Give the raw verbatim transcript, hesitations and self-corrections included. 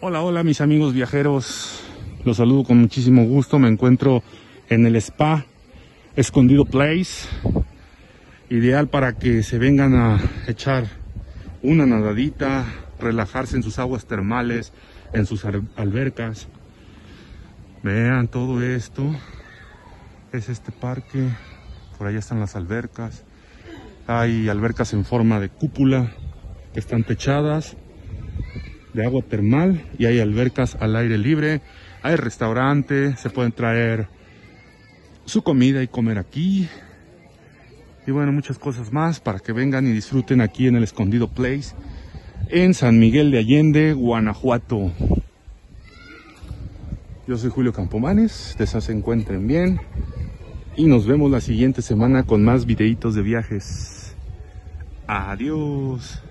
Hola, hola mis amigos viajeros, los saludo con muchísimo gusto. Me encuentro en el Spa Escondido Place, ideal para que se vengan a echar una nadadita, relajarse en sus aguas termales, en sus albercas. Vean todo esto, es este parque, por allá están las albercas, hay albercas en forma de cúpula que están techadas de agua termal y hay albercas al aire libre, hay restaurante, se pueden traer su comida y comer aquí y bueno, muchas cosas más para que vengan y disfruten aquí en el Escondido Place en San Miguel de Allende, Guanajuato. Yo soy Julio Campomanes, deseo se encuentren bien y nos vemos la siguiente semana con más videitos de viajes. Adiós.